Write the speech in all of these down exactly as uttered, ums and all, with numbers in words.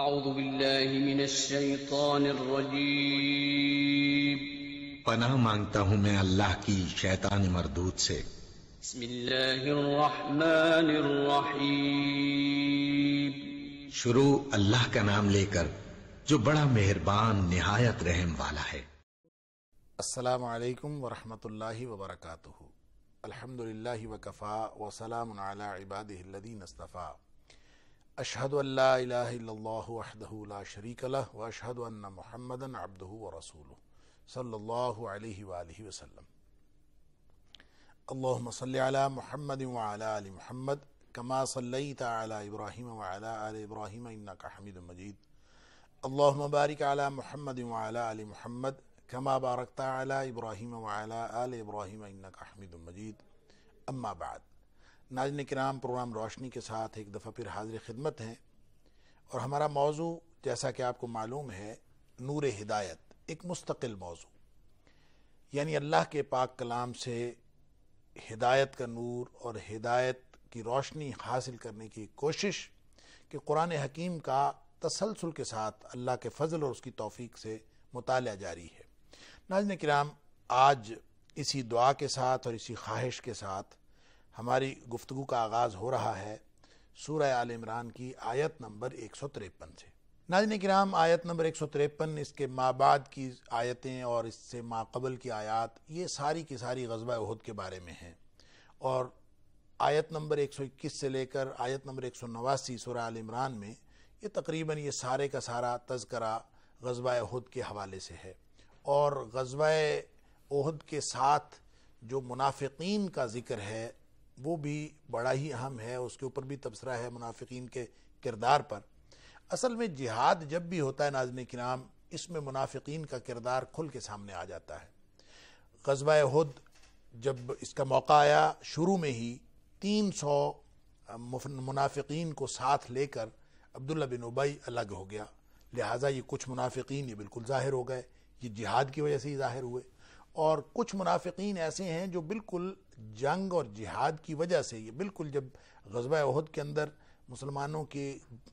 اعوذ باللہ من الشیطان الرجیم پناہ مانگتا ہوں میں اللہ کی شیطان مردود سے۔ بسم اللہ الرحمن الرحیم شروع اللہ کا نام لے کر جو بڑا مہربان نہایت رحم والا ہے۔ السلام علیکم ورحمۃ اللہ وبرکاتہ۔ الحمدللہ وکفا وسلام علی عبادہ الذین اصطفیٰ۔ اشہد ان لا الہ الا اللہ وحدہ لا شریک لہ واشہد ان محمدا عبدہ ورسولہ صلی اللہ علیہ وآلہ وسلم۔ اللہم صلی علی محمد وعلی آل محمد کما صلیت علی ابراہیم وعلی آل ابراہیم انکا حمید مجید۔ اللہم بارک علی محمد وعلی آل محمد کما بارکت علی ابراہیم وعلی آل ابراہیم انکا حمید مجید۔ اما بعد، ناظرین کرام، پروگرام روشنی کے ساتھ ایک دفعہ پھر حاضر خدمت ہیں، اور ہمارا موضوع جیسا کہ آپ کو معلوم ہے نور ہدایت، ایک مستقل موضوع، یعنی اللہ کے پاک کلام سے ہدایت کا نور اور ہدایت کی روشنی حاصل کرنے کی کوشش کہ قرآن حکیم کا تسلسل کے ساتھ اللہ کے فضل اور اس کی توفیق سے مطالعہ جاری ہے۔ ناظرین کرام، آج اسی دعا کے ساتھ اور اسی خواہش کے ساتھ ہماری گفتگو کا آغاز ہو رہا ہے سورہ آل عمران کی آیت نمبر ایک سو تریپن سے۔ ناظرین کرام، آیت نمبر ایک سو تریپن اس کے ما بعد کی آیتیں اور اس سے ما قبل کی آیات، یہ ساری کی ساری غزوہ احد کے بارے میں ہیں، اور آیت نمبر ایک سو اکیس سے لے کر آیت نمبر ایک سو نواسی سورہ آل عمران میں یہ تقریباً یہ سارے کا سارا تذکرہ غزوہ احد کے حوالے سے ہے، اور غزوہ احد کے ساتھ جو منافقین کا ذکر ہے وہ بھی بڑا ہی اہم ہے، اس کے اوپر بھی تبصرہ ہے منافقین کے کردار پر۔ اصل میں جہاد جب بھی ہوتا ہے ناظرین کرام، اس میں منافقین کا کردار کھل کے سامنے آ جاتا ہے۔ غزوہ احد جب اس کا موقع آیا، شروع میں ہی تین سو منافقین کو ساتھ لے کر عبداللہ بن ابی الگ ہو گیا، لہٰذا یہ کچھ منافقین یہ بالکل ظاہر ہو گئے، یہ جہاد کی وجہ سے ہی ظاہر ہوئے، اور کچھ منافقین ایسے ہیں جو بالکل جنگ اور جہاد کی وجہ سے، یہ بالکل جب غزوہ احد کے اندر مسلمانوں کے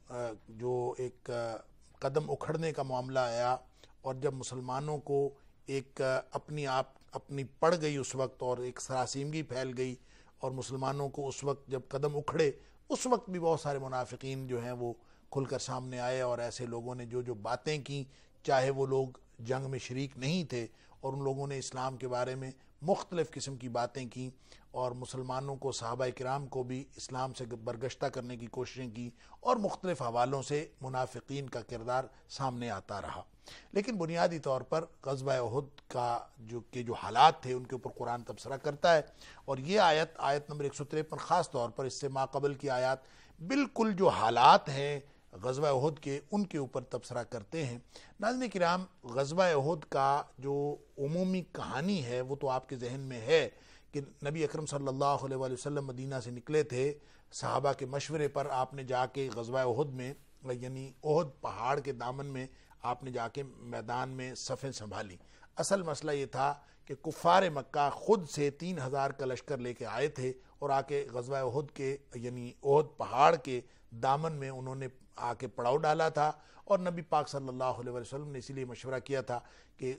جو ایک قدم اکھڑنے کا معاملہ آیا، اور جب مسلمانوں کو ایک اپنی آپ اپنی پڑ گئی اس وقت، اور ایک سراسیمگی پھیل گئی، اور مسلمانوں کو اس وقت جب قدم اکھڑے، اس وقت بھی بہت سارے منافقین جو ہیں وہ کھل کر سامنے آئے، اور ایسے لوگوں نے جو جو باتیں کی، چاہے وہ لوگ جنگ میں شریک نہیں تھے، اور ان لوگوں نے اسلام کے بارے میں مختلف قسم کی باتیں کی، اور مسلمانوں کو، صحابہ کرام کو بھی اسلام سے برگشتہ کرنے کی کوششیں کی، اور مختلف حوالوں سے منافقین کا کردار سامنے آتا رہا۔ لیکن بنیادی طور پر غزوہ احد کا جو کہ جو حالات تھے ان کے اوپر قرآن تبصرہ کرتا ہے، اور یہ آیت آیت نمبر ایک سو تریپن خاص طور پر اس سے ما قبل کی آیات بالکل جو حالات ہیں غزوہ احد کے، ان کے اوپر تبصرہ کرتے ہیں۔ ناظرین کرام، غزوہ احد کا جو عمومی کہانی ہے وہ تو آپ کے ذہن میں ہے کہ نبی اکرم صلی اللہ علیہ وآلہ وسلم مدینہ سے نکلے تھے، صحابہ کے مشورے پر آپ نے جا کے غزوہ احد میں، یعنی احد پہاڑ کے دامن میں آپ نے جا کے میدان میں صفیں سنبھالی۔ اصل مسئلہ یہ تھا کہ کفار مکہ خود سے تین ہزار کا لشکر لے کے آئے تھے، اور آ کے غزوہ احد کے یعنی احد پہاڑ کے دامن میں انہوں نے آ کے پڑاؤ ڈالا تھا، اور نبی پاک صلی اللہ علیہ وسلم نے اسی لیے مشورہ کیا تھا کہ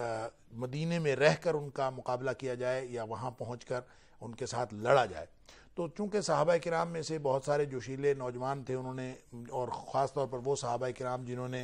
مدینے میں رہ کر ان کا مقابلہ کیا جائے یا وہاں پہنچ کر ان کے ساتھ لڑا جائے۔ تو چونکہ صحابہ کرام میں سے بہت سارے جوشیلے نوجوان تھے، انہوں نے، اور خاص طور پر وہ صحابہ کرام جنہوں نے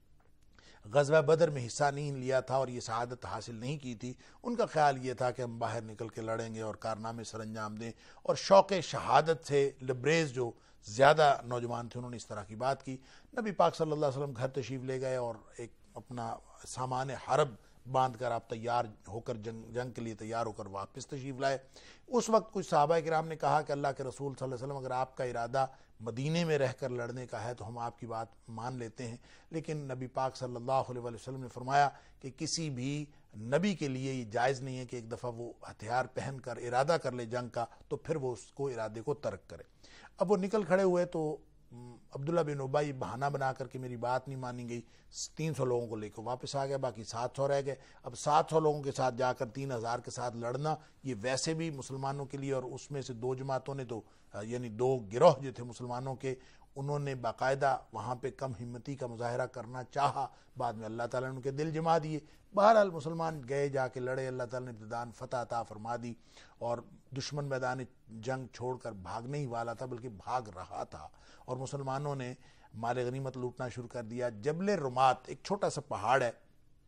غزوہ بدر میں حصہ نہیں لیا تھا اور یہ شہادت حاصل نہیں کی تھی، ان کا خیال یہ تھا کہ ہم باہر نکل کے لڑیں گے اور کارنامے سر انجام دیں، اور شوق شہادت سے لبریز جو زیادہ نوجوان تھے انہوں نے اس طرح کی بات کی۔ نبی پاک صلی اللہ علیہ وسلم گھر تشریف لے گئے، اور ایک اپنا سامان حرب باندھ کر آپ تیار ہو کر جنگ جنگ کے لیے تیار ہو کر واپس تشریف لائے۔ اس وقت کچھ صحابہ کرام نے کہا کہ اللہ کے رسول صلی اللہ علیہ وسلم، اگر آپ کا ارادہ مدینے میں رہ کر لڑنے کا ہے تو ہم آپ کی بات مان لیتے ہیں، لیکن نبی پاک صلی اللہ علیہ وسلم نے فرمایا کہ کسی بھی نبی کے لیے یہ جائز نہیں ہے کہ ایک دفعہ وہ ہتھیار پہن کر ارادہ کر لے جنگ کا تو پھر وہ اس کو ارادے کو ترک کرے۔ اب وہ نکل کھڑے ہوئے تو عبداللہ بن ابی بہانہ بنا کر کے میری بات نہیں مانی گئی، تین سو لوگوں کو لے کے واپس آ گیا، باقی سات سو رہ گئے۔ اب سات سو لوگوں کے ساتھ جا کر تین ہزار کے ساتھ لڑنا یہ ویسے بھی مسلمانوں کے لیے، اور اس میں سے دو جماعتوں نے تو یعنی دو گروہ جو تھے مسلمانوں کے، انہوں نے باقاعدہ وہاں پہ کم ہمتی کا مظاہرہ کرنا چاہا، بعد میں اللہ تعالیٰ نے ان کے دل جما دیے۔ بہرحال مسلمان گئے، جا کے لڑے، اللہ تعالیٰ نے ابتداءً فتح عطا فرما دی، اور دشمن میدان جنگ چھوڑ کر بھاگنے ہی والا تھا بلکہ بھاگ رہا تھا، اور مسلمانوں نے مال غنیمت لوٹنا شروع کر دیا۔ جبل رمات ایک چھوٹا سا پہاڑ ہے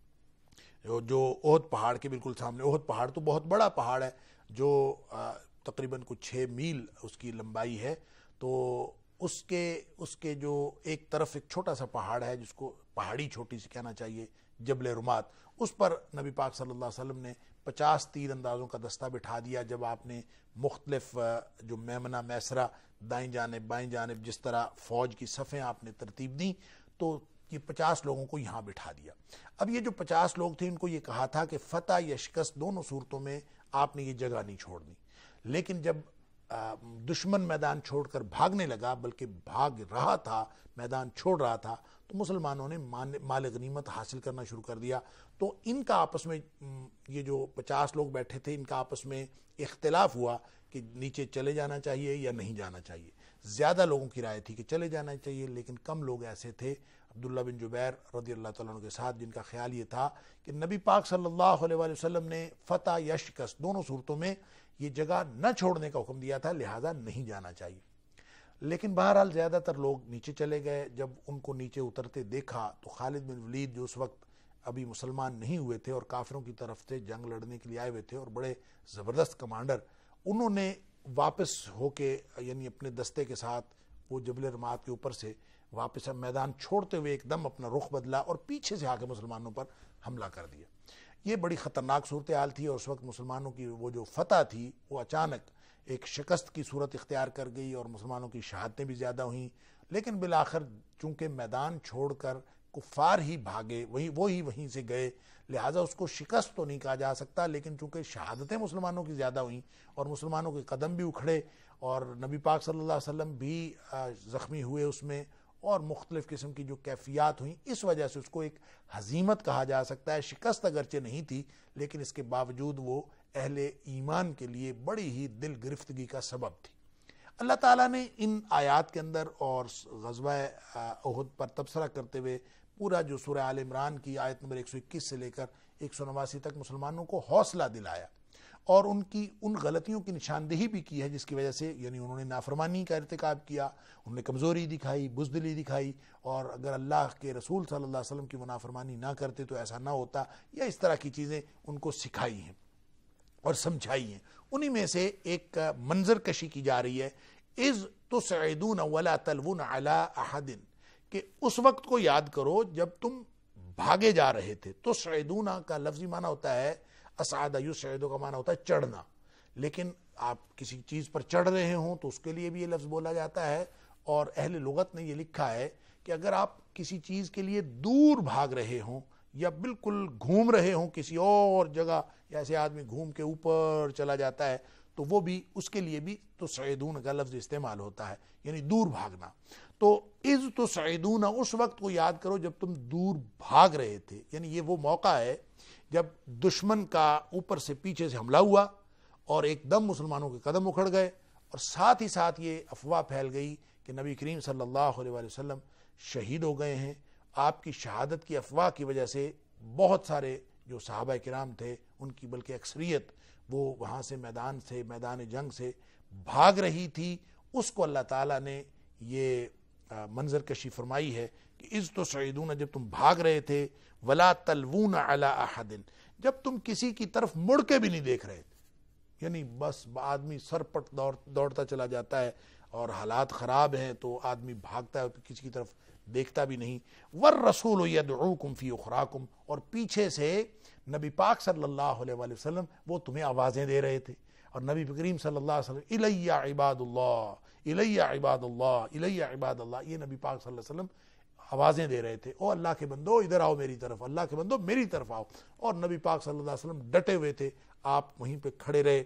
جو احد پہاڑ کے بالکل سامنے، احد پہاڑ تو بہت بڑا پہاڑ ہے جو تقریباً کچھ چھ میل اس کی لمبائی ہے، تو اس کے اس کے جو ایک طرف ایک چھوٹا سا پہاڑ ہے جس کو پہاڑی چھوٹی سی کہنا چاہیے، جبل رمات، اس پر نبی پاک صلی اللہ علیہ وسلم نے پچاس تیر اندازوں کا دستہ بٹھا دیا۔ جب آپ نے مختلف جو میمنہ میسرہ، دائیں جانب بائیں جانب جس طرح فوج کی صفیں آپ نے ترتیب دیں، تو یہ پچاس لوگوں کو یہاں بٹھا دیا۔ اب یہ جو پچاس لوگ تھے ان کو یہ کہا تھا کہ فتح یا شکست دونوں صورتوں میں آپ نے یہ جگہ نہیں چھوڑنی، لیکن جب دشمن میدان چھوڑ کر بھاگنے لگا، بلکہ بھاگ رہا تھا، میدان چھوڑ رہا تھا، تو مسلمانوں نے مال غنیمت حاصل کرنا شروع کر دیا۔ تو ان کا آپس میں، یہ جو پچاس لوگ بیٹھے تھے، ان کا آپس میں اختلاف ہوا کہ نیچے چلے جانا چاہیے یا نہیں جانا چاہیے۔ زیادہ لوگوں کی رائے تھی کہ چلے جانا چاہیے، لیکن کم لوگ ایسے تھے عبداللہ بن جبیر رضی اللہ تعالیٰ عنہ کے ساتھ جن کا خیال یہ تھا کہ نبی پاک صلی اللہ علیہ وآلہ وسلم نے فتح یا شکست دونوں صورتوں میں یہ جگہ نہ چھوڑنے کا حکم دیا تھا، لہٰذا نہیں جانا چاہیے۔ لیکن بہرحال زیادہ تر لوگ نیچے چلے گئے۔ جب ان کو نیچے اترتے دیکھا تو خالد بن ولید جو اس وقت ابھی مسلمان نہیں ہوئے تھے اور کافروں کی طرف سے جنگ لڑنے کے لیے آئے ہوئے تھے اور بڑے زبردست کمانڈر، انہوں نے واپس ہو کے یعنی اپنے دستے کے ساتھ وہ جبل رمات کے اوپر سے واپس میدان چھوڑتے ہوئے ایک دم اپنا رخ بدلا اور پیچھے سے آ کے مسلمانوں پر حملہ کر دیا۔ یہ بڑی خطرناک صورتحال تھی، اور اس وقت مسلمانوں کی وہ جو فتح تھی وہ اچانک ایک شکست کی صورت اختیار کر گئی، اور مسلمانوں کی شہادتیں بھی زیادہ ہوئیں۔ لیکن بالآخر چونکہ میدان چھوڑ کر کفار ہی بھاگے، وہی وہی وہیں سے گئے، لہٰذا اس کو شکست تو نہیں کہا جا سکتا، لیکن چونکہ شہادتیں مسلمانوں کی زیادہ ہوئیں اور مسلمانوں کے قدم بھی اکھڑے اور نبی پاک صلی اللہ علیہ وسلم بھی زخمی ہوئے اس میں، اور مختلف قسم کی جو کیفیات ہوئیں، اس وجہ سے اس کو ایک ہزیمت کہا جا سکتا ہے۔ شکست اگرچہ نہیں تھی، لیکن اس کے باوجود وہ اہل ایمان کے لیے بڑی ہی دل گرفتگی کا سبب تھی۔ اللہ تعالیٰ نے ان آیات کے اندر اور غزوہ احد پر تبصرہ کرتے ہوئے پورا جو سورہ آل عمران کی آیت نمبر ایک سو اکیس سے لے کر ایک سو نواسی تک مسلمانوں کو حوصلہ دلایا، اور ان کی ان غلطیوں کی نشاندہی بھی کی ہے جس کی وجہ سے یعنی انہوں نے نافرمانی کا ارتکاب کیا، انہوں نے کمزوری دکھائی، بزدلی دکھائی، اور اگر اللہ کے رسول صلی اللہ علیہ وسلم کی نافرمانی نہ کرتے تو ایسا نہ ہوتا، یا اس طرح کی چیزیں ان کو سکھائی ہیں اور سمجھائی ہیں۔ انہی میں سے ایک منظر کشی کی جا رہی ہے، اذ تسعدون ولا تلوون علی احد، کہ اس وقت کو یاد کرو جب تم بھاگے جا رہے تھے۔ تسعدون کا لفظی معنی ہوتا ہے اسعد یسعد کا معنی ہوتا ہے چڑھنا، لیکن آپ کسی چیز پر چڑھ رہے ہوں تو اس کے لیے بھی یہ لفظ بولا جاتا ہے، اور اہل لغت نے یہ لکھا ہے کہ اگر آپ کسی چیز کے لیے دور بھاگ رہے ہوں یا بالکل گھوم رہے ہوں کسی اور جگہ، یا ایسے آدمی گھوم کے اوپر چلا جاتا ہے تو وہ بھی اس کے لیے بھی تسعدون کا لفظ استعمال ہوتا ہے، یعنی دور بھاگنا۔ تو اذ تسعدون، اس وقت کو یاد کرو جب تم دور بھاگ رہے تھے، یعنی یہ وہ موقع ہے جب دشمن کا اوپر سے پیچھے سے حملہ ہوا اور ایک دم مسلمانوں کے قدم اکھڑ گئے، اور ساتھ ہی ساتھ یہ افواہ پھیل گئی کہ نبی کریم صلی اللہ علیہ وآلہ وسلم شہید ہو گئے ہیں۔ آپ کی شہادت کی افواہ کی وجہ سے بہت سارے جو صحابہ کرام تھے، ان کی بلکہ اکثریت وہ وہاں سے میدان سے میدان جنگ سے بھاگ رہی تھی۔ اس کو اللہ تعالیٰ نے یہ منظر کشی فرمائی ہے کہ اذ تسعدون، جب تم بھاگ رہے تھے، ولا تلوون علی احد، جب تم کسی کی طرف مڑ کے بھی نہیں دیکھ رہے تھے، یعنی بس آدمی سر پٹ دوڑ دوڑتا چلا جاتا ہے اور حالات خراب ہیں تو آدمی بھاگتا ہے تو کسی کی طرف دیکھتا بھی نہیں۔ والرسول یدعوکم فی اخراکم، اور پیچھے سے نبی پاک صلی اللہ علیہ وآلہ وسلم وہ تمہیں آوازیں دے رہے تھے، اور نبی کریم صلی اللہ علیہ وسلم الی عباد اللہ الی عباد اللہ الی عباد اللہ، یہ نبی پاک صلی اللہ علیہ وسلم آوازیں دے رہے تھے، او اللہ کے بندو ادھر آؤ میری طرف، اللہ کے بندو میری طرف آؤ، اور نبی پاک صلی اللہ علیہ وسلم ڈٹے ہوئے تھے، آپ وہیں پہ کھڑے رہے،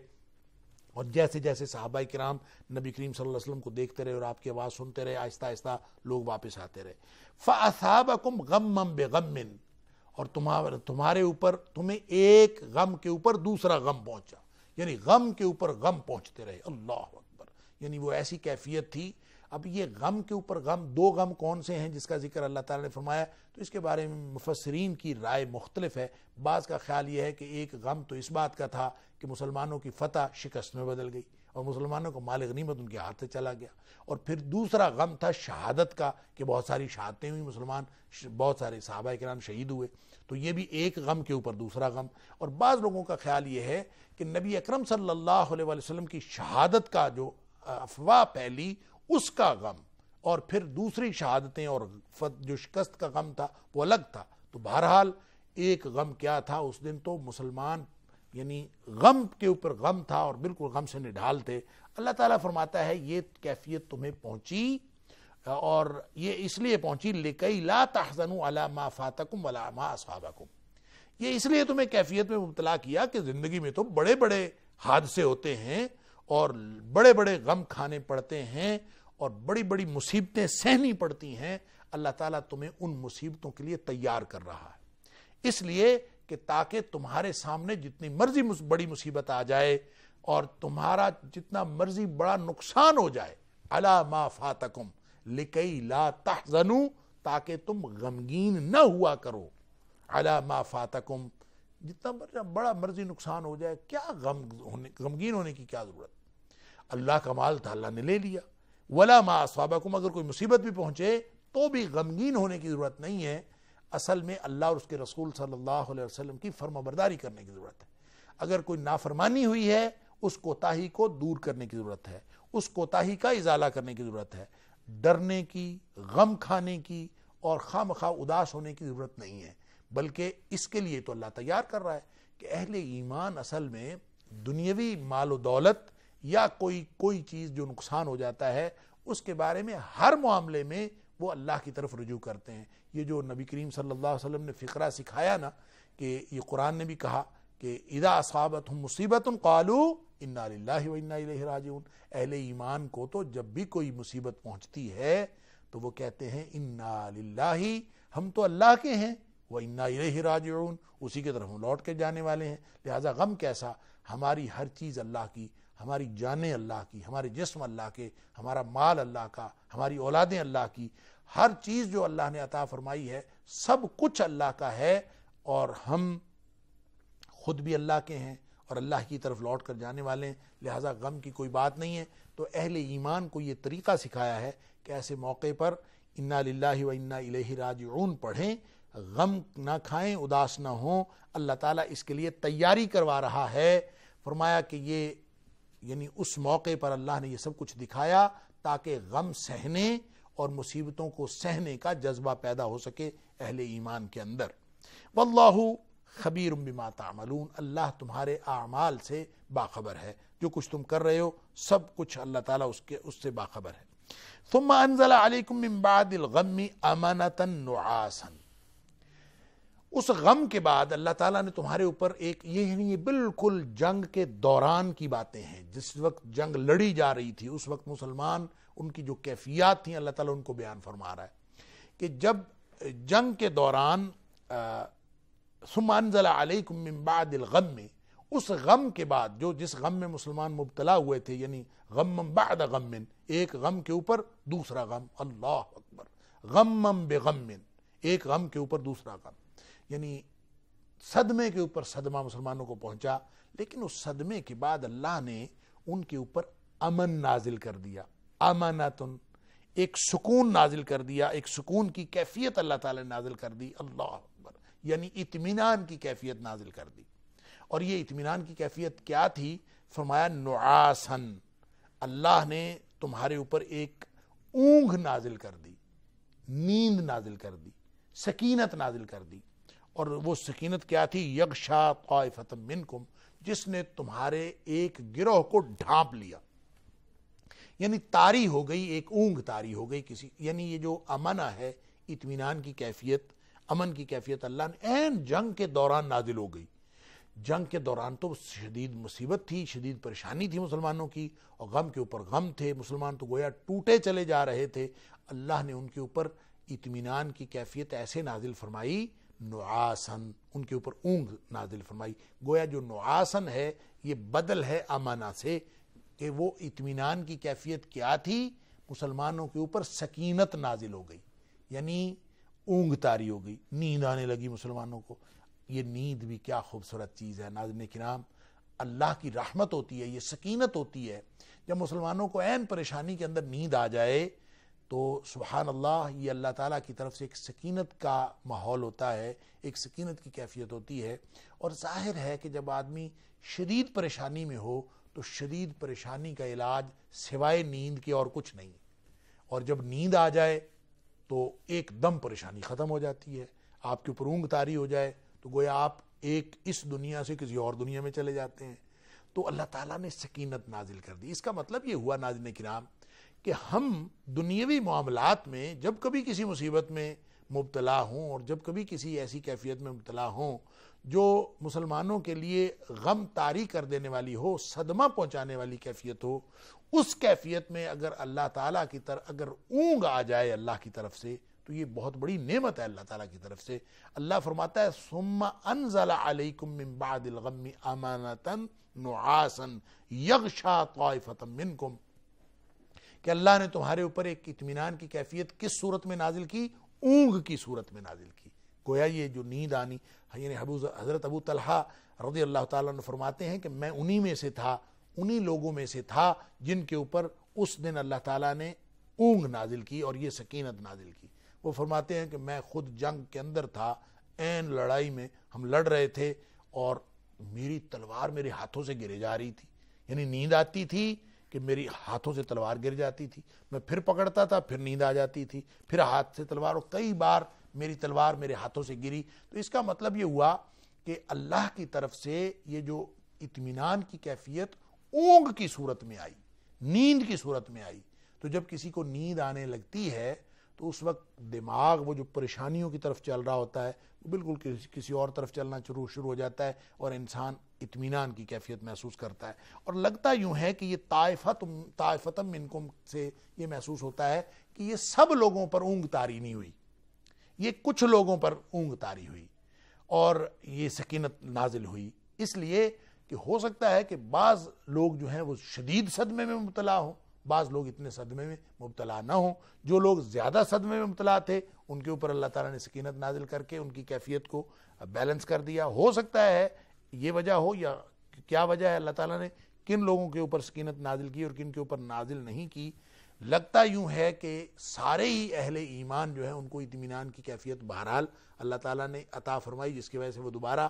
اور جیسے جیسے صحابہ کرام نبی کریم صلی اللہ علیہ وسلم کو دیکھتے رہے اور آپ کی آواز سنتے رہے، آہستہ آہستہ لوگ واپس آتے رہے۔ فَأَثَابَكُمْ غَمًّا بِغَمٍّ، اور تمہارے اوپر تمہیں ایک غم کے اوپر دوسرا غم پہنچا، یعنی غم کے اوپر غم پہنچتے رہے۔ اللہ اکبر، یعنی وہ ایسی کیفیت تھی، اب یہ غم کے اوپر غم، دو غم کون سے ہیں جس کا ذکر اللہ تعالیٰ نے فرمایا؟ تو اس کے بارے میں مفسرین کی رائے مختلف ہے۔ بعض کا خیال یہ ہے کہ ایک غم تو اس بات کا تھا کہ مسلمانوں کی فتح شکست میں بدل گئی اور مسلمانوں کو مال غنیمت ان کے ہاتھ سے چلا گیا، اور پھر دوسرا غم تھا شہادت کا کہ بہت ساری شہادتیں ہوئی، مسلمان بہت سارے صحابہ کرام شہید ہوئے، تو یہ بھی ایک غم کے اوپر دوسرا غم۔ اور بعض لوگوں کا خیال یہ ہے کہ نبی اکرم صلی اللہ علیہ وسلم کی شہادت کا جو افواہ پھیلی اس کا غم، اور پھر دوسری شہادتیں اور جو شکست کا غم تھا وہ الگ تھا۔ تو بہرحال ایک غم کیا تھا اس دن؟ تو مسلمان یعنی غم کے اوپر غم تھا اور بالکل غم سے نڈھال تھے۔ اللہ تعالیٰ فرماتا ہے یہ کیفیت تمہیں پہنچی، اور یہ اس لیے پہنچی لِكَيْ لَا تَحْزَنُوا عَلَى مَا فَاتَكُمْ وَلَا مَا أَصَابَكُمْ، یہ اس لیے تمہیں کیفیت میں مبتلا کیا کہ زندگی میں تو بڑے بڑے حادثے ہوتے ہیں اور بڑے بڑے غم کھانے پڑتے ہیں اور بڑی بڑی مصیبتیں سہنی پڑتی ہیں۔ اللہ تعالیٰ تمہیں ان مصیبتوں کے لیے تیار کر رہا ہے، اس لیے کہ تاکہ تمہارے سامنے جتنی مرضی بڑی مصیبت آ جائے اور تمہارا جتنا مرضی بڑا نقصان ہو جائے، عَلَى مَا فَاتَكُمْ لِكَيْ لَا تَحْزَنُوا، تاکہ تم غمگین نہ ہوا کرو، عَلَى مَا فَاتَكُمْ، جتنا بڑا مرضی نقصان ہو جائے کیا غم ہونے غمگین ہونے کی کیا ضرورت؟ اللہ کا مال تھا، اللہ نے لے لیا۔ وَلَا مَا أَصَابَكُمْ، اگر کوئی مصیبت بھی پہنچے تو بھی غمگین ہونے کی ضرورت نہیں ہے، اصل میں اللہ اور اس کے رسول صلی اللہ علیہ وسلم کی فرما برداری کرنے کی ضرورت ہے۔ اگر کوئی نافرمانی ہوئی ہے اس کوتاہی کو دور کرنے کی ضرورت ہے، اس کوتاہی کا ازالہ کرنے کی ضرورت ہے، ڈرنے کی، غم کھانے کی اور خواہ مخواہ اداس ہونے کی ضرورت نہیں ہے، بلکہ اس کے لیے تو اللہ تیار کر رہا ہے کہ اہل ایمان اصل میں دنیاوی مال و دولت یا کوئی کوئی چیز جو نقصان ہو جاتا ہے اس کے بارے میں ہر معاملے میں وہ اللہ کی طرف رجوع کرتے ہیں۔ یہ جو نبی کریم صلی اللہ علیہ وسلم نے فقرہ سکھایا نا، کہ یہ قرآن نے بھی کہا کہ اذا اصابتہم مصیبت قالوا انا للہ و انا الیہ راجعون، اہل ایمان کو تو جب بھی کوئی مصیبت پہنچتی ہے تو وہ کہتے ہیں انا للہ، ہم تو اللہ کے ہیں، و انا الیہ راجعون، اسی کی طرف ہم لوٹ کے جانے والے ہیں۔ لہٰذا غم کیسا؟ ہماری ہر چیز اللہ کی، ہماری جانیں اللہ کی، ہمارے جسم اللہ کے، ہمارا مال اللہ کا، ہماری اولادیں اللہ کی، ہر چیز جو اللہ نے عطا فرمائی ہے سب کچھ اللہ کا ہے، اور ہم خود بھی اللہ کے ہیں اور اللہ کی طرف لوٹ کر جانے والے ہیں۔ لہٰذا غم کی کوئی بات نہیں ہے۔ تو اہل ایمان کو یہ طریقہ سکھایا ہے کہ ایسے موقع پر انا للہ و انا الیہ راجعون پڑھیں، غم نہ کھائیں، اداس نہ ہوں۔ اللہ تعالیٰ اس کے لیے تیاری کروا رہا ہے۔ فرمایا کہ یہ یعنی اس موقع پر اللہ نے یہ سب کچھ دکھایا تاکہ غم سہنے اور مصیبتوں کو سہنے کا جذبہ پیدا ہو سکے اہل ایمان کے اندر۔ واللہ خبیر بما تعملون، اللہ تمہارے اعمال سے باخبر ہے، جو کچھ تم کر رہے ہو سب کچھ اللہ تعالیٰ اس کے اس سے باخبر ہے۔ ثم انزل علیکم من بعد الغم امنۃ نعاسا، اس غم کے بعد اللہ تعالیٰ نے تمہارے اوپر ایک یہ یعنی یہ بالکل جنگ کے دوران کی باتیں ہیں، جس وقت جنگ لڑی جا رہی تھی اس وقت مسلمان ان کی جو کیفیات تھیں اللہ تعالیٰ ان کو بیان فرما رہا ہے کہ جب جنگ کے دوران ثم انزل علیکم من بعد الغم، اس غم کے بعد جو جس غم میں مسلمان مبتلا ہوئے تھے، یعنی غم بعد غم، ایک غم کے اوپر دوسرا غم، اللہ اکبر، غم بغم، ایک غم کے اوپر دوسرا غم، یعنی صدمے کے اوپر صدمہ مسلمانوں کو پہنچا، لیکن اس صدمے کے بعد اللہ نے ان کے اوپر امن نازل کر دیا، امانتن، ایک سکون نازل کر دیا، ایک سکون کی کیفیت اللہ تعالی نے نازل کر دی، اللہ اکبر، یعنی اطمینان کی کیفیت نازل کر دی۔ اور یہ اطمینان کی کیفیت کیا تھی؟ فرمایا نعاسن، اللہ نے تمہارے اوپر ایک اونگھ نازل کر دی، نیند نازل کر دی، سکینت نازل کر دی۔ اور وہ سکینت کیا تھی؟ یغشا طائفۃ منکم، جس نے تمہارے ایک گروہ کو ڈھانپ لیا، یعنی طاری ہو گئی، ایک اونگ طاری ہو گئی کسی، یعنی یہ جو امن ہے، اطمینان کی کیفیت، امن کی کیفیت اللہ نے این جنگ کے دوران نازل ہو گئی۔ جنگ کے دوران تو شدید مصیبت تھی، شدید پریشانی تھی مسلمانوں کی، اور غم کے اوپر غم تھے، مسلمان تو گویا ٹوٹے چلے جا رہے تھے۔ اللہ نے ان کے اوپر اطمینان کی کیفیت ایسے نازل فرمائی، نعاسن، ان کے اوپر اونگ نازل فرمائی۔ گویا جو نعاسن ہے یہ بدل ہے امانہ سے، کہ وہ اطمینان کی کیفیت کیا تھی؟ مسلمانوں کے اوپر سکینت نازل ہو گئی، یعنی اونگ طاری ہو گئی، نیند آنے لگی مسلمانوں کو۔ یہ نیند بھی کیا خوبصورت چیز ہے ناظرین کرام، اللہ کی رحمت ہوتی ہے، یہ سکینت ہوتی ہے۔ جب مسلمانوں کو عین پریشانی کے اندر نیند آ جائے تو سبحان اللہ، یہ اللہ تعالیٰ کی طرف سے ایک سکینت کا ماحول ہوتا ہے، ایک سکینت کی کیفیت ہوتی ہے۔ اور ظاہر ہے کہ جب آدمی شدید پریشانی میں ہو تو شدید پریشانی کا علاج سوائے نیند کے اور کچھ نہیں، اور جب نیند آ جائے تو ایک دم پریشانی ختم ہو جاتی ہے۔ آپ کے اوپر اونگ طاری ہو جائے تو گویا آپ ایک اس دنیا سے کسی اور دنیا میں چلے جاتے ہیں۔ تو اللہ تعالیٰ نے سکینت نازل کر دی۔ اس کا مطلب یہ ہوا ناظرین کرام کہ ہم دنیاوی معاملات میں جب کبھی کسی مصیبت میں مبتلا ہوں اور جب کبھی کسی ایسی کیفیت میں مبتلا ہوں جو مسلمانوں کے لیے غم طاری کر دینے والی ہو، صدمہ پہنچانے والی کیفیت ہو، اس کیفیت میں اگر اللہ تعالیٰ کی طرف اگر اونگ آ جائے اللہ کی طرف سے تو یہ بہت بڑی نعمت ہے اللہ تعالیٰ کی طرف سے۔ اللہ فرماتا ہے ثم انزل علیکم من بعد الغم امانۃ نعاسا یغشا طائفۃ منکم، کہ اللہ نے تمہارے اوپر ایک اطمینان کی کیفیت کس صورت میں نازل کی؟ اونگ کی صورت میں نازل کی۔ گویا یہ جو نیند آنی، یعنی حضرت ابو طلحہ رضی اللہ تعالیٰ عنہ فرماتے ہیں کہ میں انہی میں سے تھا، انہی لوگوں میں سے تھا جن کے اوپر اس دن اللہ تعالیٰ نے اونگ نازل کی اور یہ سکینت نازل کی۔ وہ فرماتے ہیں کہ میں خود جنگ کے اندر تھا، عین لڑائی میں ہم لڑ رہے تھے اور میری تلوار میرے ہاتھوں سے گرے جا رہی تھی، یعنی نیند آتی تھی کہ میری ہاتھوں سے تلوار گر جاتی تھی، میں پھر پکڑتا تھا، پھر نیند آ جاتی تھی، پھر ہاتھ سے تلوار، اور کئی بار میری تلوار میرے ہاتھوں سے گری۔ تو اس کا مطلب یہ ہوا کہ اللہ کی طرف سے یہ جو اطمینان کی کیفیت اونگ کی صورت میں آئی، نیند کی صورت میں آئی۔ تو جب کسی کو نیند آنے لگتی ہے تو اس وقت دماغ وہ جو پریشانیوں کی طرف چل رہا ہوتا ہے وہ بالکل کسی اور طرف چلنا شروع شروع ہو جاتا ہے اور انسان اطمینان کی کیفیت محسوس کرتا ہے۔ اور لگتا یوں ہے کہ یہ طائفۃ طائفۃ منکم سے یہ محسوس ہوتا ہے کہ یہ سب لوگوں پر اونگ طاری نہیں ہوئی، یہ کچھ لوگوں پر اونگ طاری ہوئی اور یہ سکینت نازل ہوئی، اس لیے کہ ہو سکتا ہے کہ بعض لوگ جو ہیں وہ شدید صدمے میں مبتلا ہوں، بعض لوگ اتنے صدمے میں مبتلا نہ ہوں۔ جو لوگ زیادہ صدمے میں مبتلا تھے ان کے اوپر اللہ تعالیٰ نے سکینت نازل کر کے ان کی کیفیت کو بیلنس کر دیا۔ ہو سکتا ہے یہ وجہ ہو یا کیا وجہ ہے اللہ تعالیٰ نے کن لوگوں کے اوپر سکینت نازل کی اور کن کے اوپر نازل نہیں کی۔ لگتا یوں ہے کہ سارے ہی اہل ایمان جو ہیں ان کو اطمینان کی کیفیت بہرحال اللہ تعالیٰ نے عطا فرمائی، جس کی وجہ سے وہ دوبارہ